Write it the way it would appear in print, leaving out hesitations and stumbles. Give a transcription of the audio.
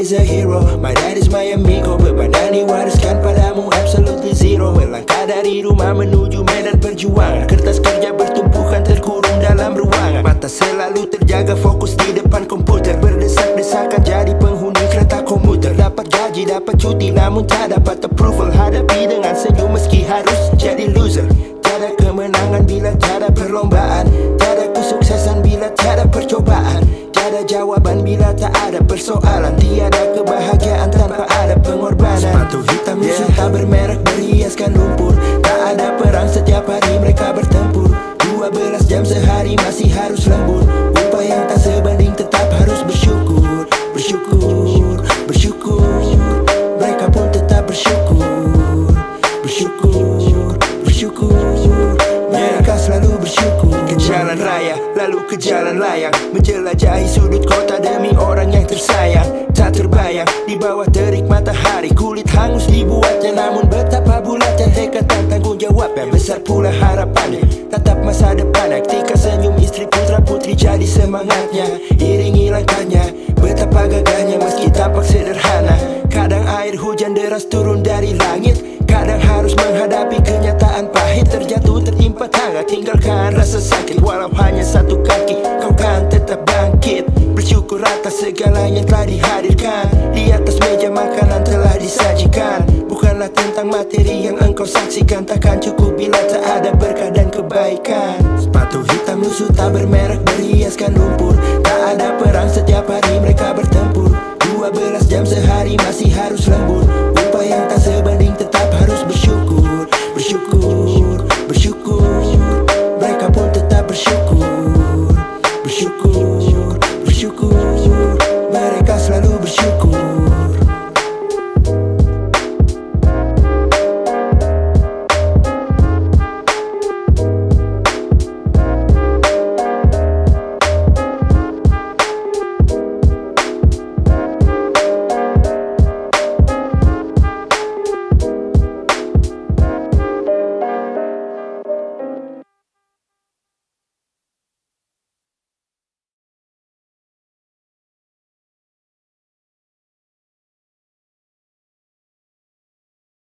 is a hero, my dad is my amigo. Beban yang diwariskan padamu absolutely zero. Melangkah dari rumah menuju medan perjuangan. Kertas kerja bertumpukan terkurung dalam ruangan. Mata selalu terjaga fokus di depan komputer. Berdesak-desakan jadi penghuni kereta komuter. Dapat gaji, dapat cuti namun tak dapat approval. Hadapi dengan senyum meski harus jadi loser. Tiada kemenangan bila tiada perlombaan. Tiada kesuksesan bila tiada percobaan. Tiada jawaban bila tak ada persoalan. Tiada kebahagiaan tanpa ada pengorbanan. Sepatu hitam musuh tak bermerek berhiaskan lumpur. Tak ada perang setiap hari mereka bertempur. 12 jam sehari masih harus lembur. Upah yang tak sebanding tetap harus bersyukur. Bersyukur, bersyukur. Mereka pun tetap bersyukur. Bersyukur, bersyukur. Mereka selalu bersyukur. Ke jalan raya, lalu ke jalan layang. Menjelajahi sudut kota demi orang yang tersayang. Tak terbayang, di bawah terik matahari. Kulit hangus dibuatnya, namun betapa bulatnya tekad dan tanggung jawab. Yang besar pula harapannya, tatap masa depannya. Ketika senyum istri putra putri jadi semangatnya. Iringi langkahnya, betapa gagahnya meski tampak sederhana. Kadang air hujan deras turun dari langit. Kadang harus menghadapi kenyataan pahit. Terjatuh tertimpa tangga, tinggalkan rasa sakit. Walau hanya satu kaki, kau kan tetap bangkit. Bersyukur atas segala yang telah dihadirkan. Di atas meja makanan telah disajikan. Bukanlah tentang materi yang engkau saksikan. Takkan cukup bila tak ada berkah dan kebaikan. Sepatu hitam musuh tak bermerek berhiaskan lumpur. Tak ada perang setiap hari mereka bertempur. 12 jam sehari masih harus lembur.